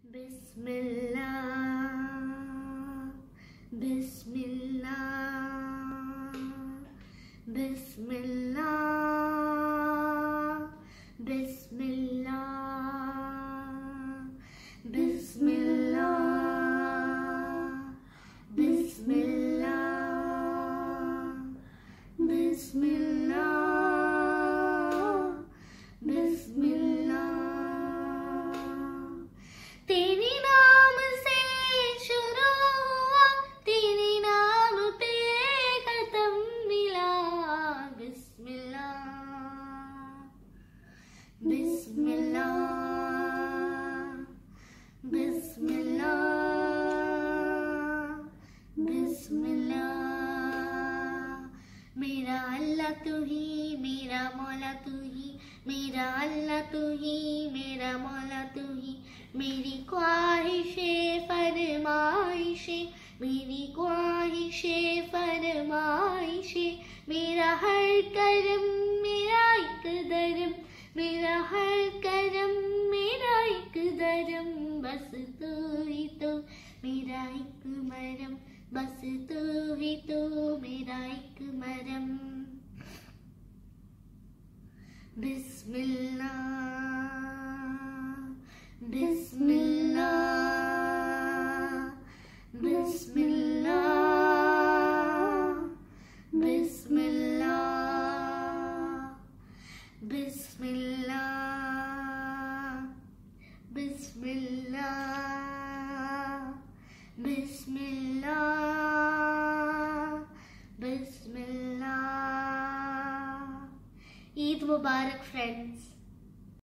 बिस्मिल्लाह बिस्मिल्लाह बिस्मिल्लाह बिस्मिल्लाह बिस्मिल्लाह बिस्मिल्लाह बिस्मिल्लाह बिस्मिल्लाह। तेरे नाम से शुरू हुआ, तेरे नाम पे खत्म मिला। बिस्मिल्लाह बिस्मिल्लाह बिस्मिल्लाह बिस्मिल्लाह। मेरा अल्लाह तू ही, मेरा मौला तू ही, मेरा अल्लाह तू ही, मेरा मौला तू ही। मेरी ख्वाहिशें फरमाइशें, मेरी ख्वाहिशें फरमाइशें। मेरा हर करम मेरा एक दरम, मेरा हर करम मेरा एक दरम। बस तू ही तो मेरा एक मरम, बस तू ही तो मेरा एक मरम। बिस्मिल्लाह बिस्मिल्लाह बिस्मिल्लाह बिस्मिल्लाह बिस्मिल्लाह बिस्मिल्लाह बिस्मिल्लाह बिस्मिल्लाह। ईद मुबारक फ्रेंड्स।